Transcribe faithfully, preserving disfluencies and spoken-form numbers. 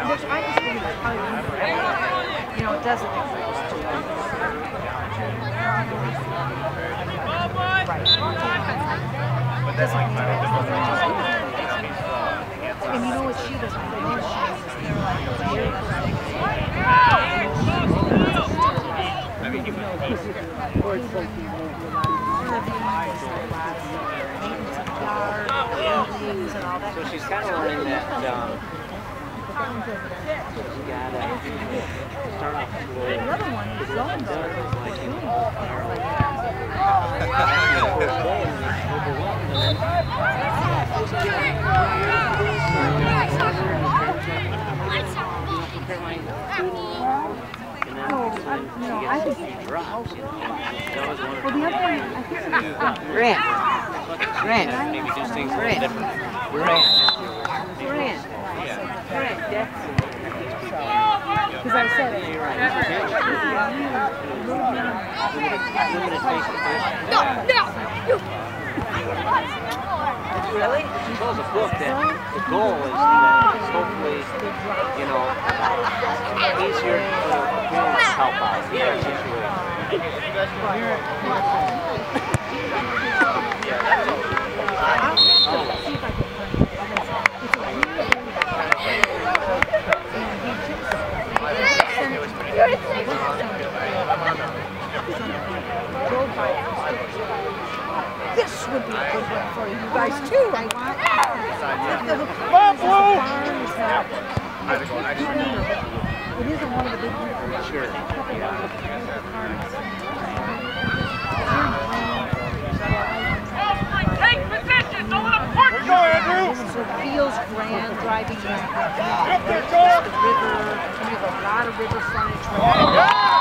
Which I just think it's probably one forever. You know, it doesn't exist. Right. It doesn't mean and you know what she does? They know she does. They're like, very I mean, you know, or it's like you know, so she's kind of learning that um, you gotta start off slow. The other one is zone guard. No, I think it drops. Well, the other one, I think it's Grant. Grant. Maybe do things a little different. Grant. Grant. Grant. Because I said it. No, no! Really? She tells a book that the goal is that hopefully, you know, easier for the parents to help out in their situation. This would be a good one for you guys too. I want. Come on, Blue! It isn't one of the big ones. Sure. Take position! Don't let them push you! Go, Andrew! So it feels grand driving in the river, Up there, Joel! and you have a lot of river frontage.